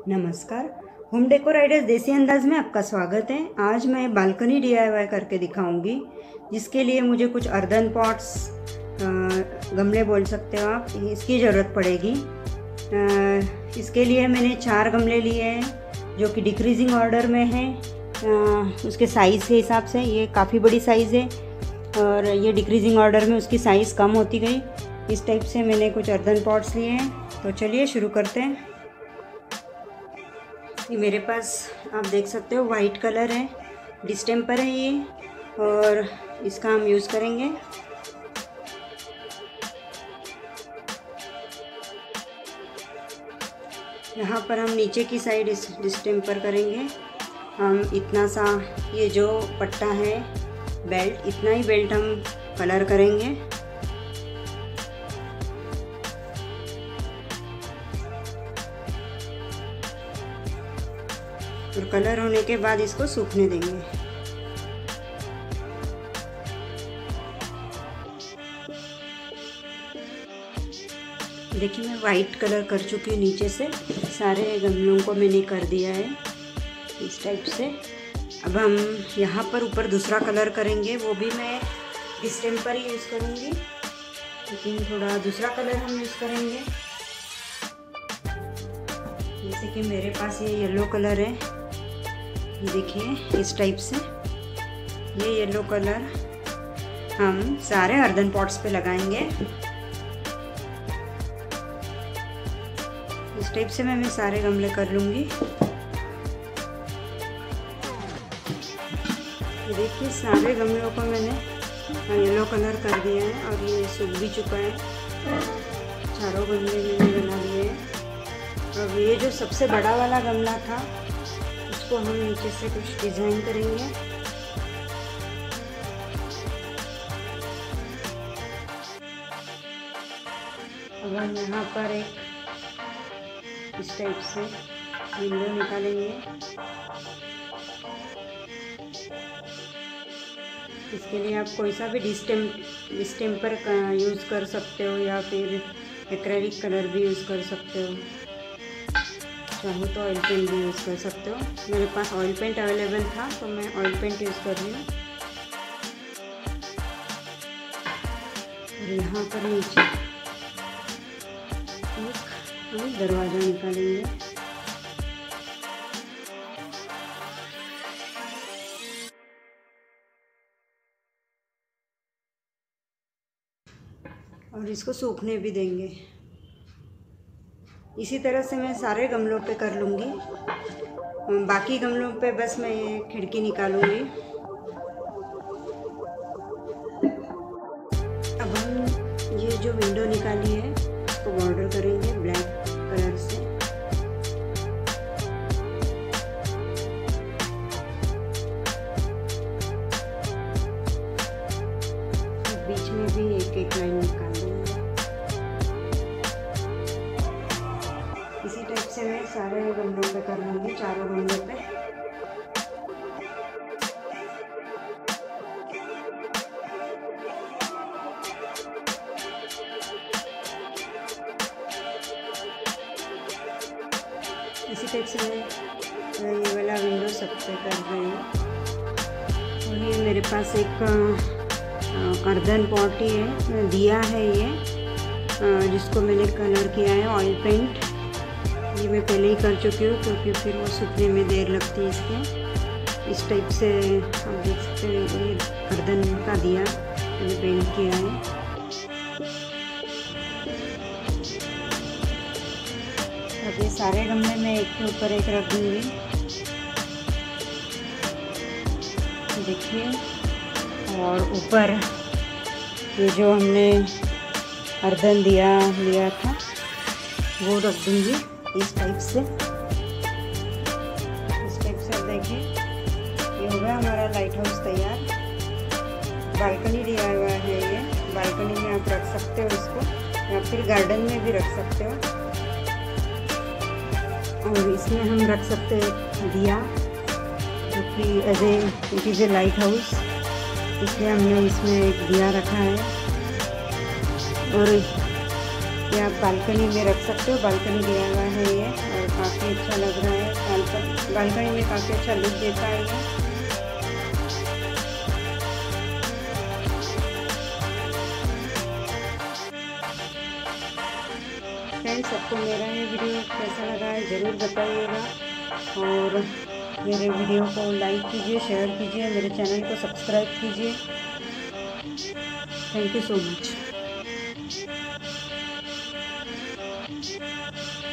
नमस्कार, home decor ideas देसी अंदाज में आपका स्वागत है। आज मैं बालकनी DIY करके दिखाऊंगी, जिसके लिए मुझे कुछ अर्दन पॉट्स, गमले बोल सकते हो आप, इसकी ज़रूरत पड़ेगी। इसके लिए मैंने 4 गमले लिए हैं जो कि डिक्रीजिंग ऑर्डर में हैं। उसके साइज़ के हिसाब से ये काफ़ी बड़ी साइज़ है और ये डिक्रीजिंग ऑर्डर में उसकी साइज़ कम होती गई। इस टाइप से मैंने कुछ अर्दन पॉट्स लिए हैं, तो चलिए शुरू करते हैं। ये मेरे पास आप देख सकते हो वाइट कलर है, डिस्टेम्पर है ये, और इसका हम यूज़ करेंगे। यहाँ पर हम नीचे की साइड इस डिस्टेम्पर करेंगे। हम इतना सा, ये जो पट्टा है बेल्ट, इतना ही बेल्ट हम कलर करेंगे। और कलर होने के बाद इसको सूखने देंगे। देखिए मैं वाइट कलर कर चुकी हूँ, नीचे से सारे गमलों को मैंने कर दिया है इस टाइप से। अब हम यहाँ पर ऊपर दूसरा कलर करेंगे, वो भी मैं डिस्टेम्पर ही यूज़ करूँगी, लेकिन थोड़ा दूसरा कलर हम यूज़ करेंगे। जैसे कि मेरे पास ये येलो कलर है, देखिए इस टाइप से ये येलो कलर हम सारे अर्दन पॉट्स पे लगाएंगे। इस टाइप से मैं सारे गमले कर लूँगी। देखिए सारे गमलों को मैंने येलो कलर कर दिया है और ये सूख भी चुका है। चारों गमले मैंने बना लिए हैं। अब ये जो सबसे बड़ा वाला गमला था, उसको हम नीचे से कुछ डिज़ाइन करेंगे। अब हम यहाँ पर एक इस टाइप से विंडो निकालेंगे। इसके लिए आप कोई सा भी डिस्टेम्पर का यूज़ कर सकते हो या फिर एक्रेलिक कलर भी यूज़ कर सकते हो, चाहो तो ऑयल पेंट भी यूज़ कर सकते हो। मेरे पास ऑयल पेंट अवेलेबल था तो मैं ऑयल पेंट यूज़ कर रही हूँ। और यहाँ पर नीचे एक दरवाज़ा निकालेंगे। और इसको सूखने भी देंगे। इसी तरह से मैं सारे गमलों पे कर लूँगी। बाकी गमलों पे बस मैं ये खिड़की निकालूँगी। अब हम ये जो विंडो निकाली है उसको बॉर्डर करेंगे ब्लैक कलर से। बीच में भी एक लाइन निकाल देंगे। इसी टाइप से मैं सारे गमलों पे कर लूँगी, चारों गमलों पे। इसी टाइप से मैं ये वाला विंडो सब पे कर रही हूँ। और ये मेरे पास एक अर्दन पॉट ही है, दिया है ये, जिसको मैंने कलर किया है ऑयल पेंट। ये मैं पहले ही कर चुकी हूँ क्योंकि फिर वो सूखने में देर लगती है इसके। इस टाइप से आप देख सकते हैं, ये अर्दन का दिया मैंने पेंट किया है। अब ये सारे गमले में एक के ऊपर एक रख दूँगी। देखिए, और ऊपर ये जो हमने अर्दन लिया था वो रख दूँगी इस टाइप से। देखिए ये हो गया हमारा लाइट हाउस तैयार। बालकनी DIY है ये, बालकनी में आप रख सकते हो इसको, या फिर गार्डन में भी रख सकते हो। और इसमें हम रख सकते हैं दिया, जो कि it is a lighthouse, इसलिए हमने इसमें एक दिया रखा है। और ये आप बालकनी में रख सकते हो। बालकनी दिया हुआ है ये, और काफ़ी अच्छा लग रहा है। बालकनी में काफ़ी अच्छा लुक देता है ये। फ्रेंड्स, आपको मेरा ये वीडियो कैसा लगा है ज़रूर बताइएगा, और मेरे वीडियो को लाइक कीजिए, शेयर कीजिए, मेरे चैनल को सब्सक्राइब कीजिए। Thank you so much.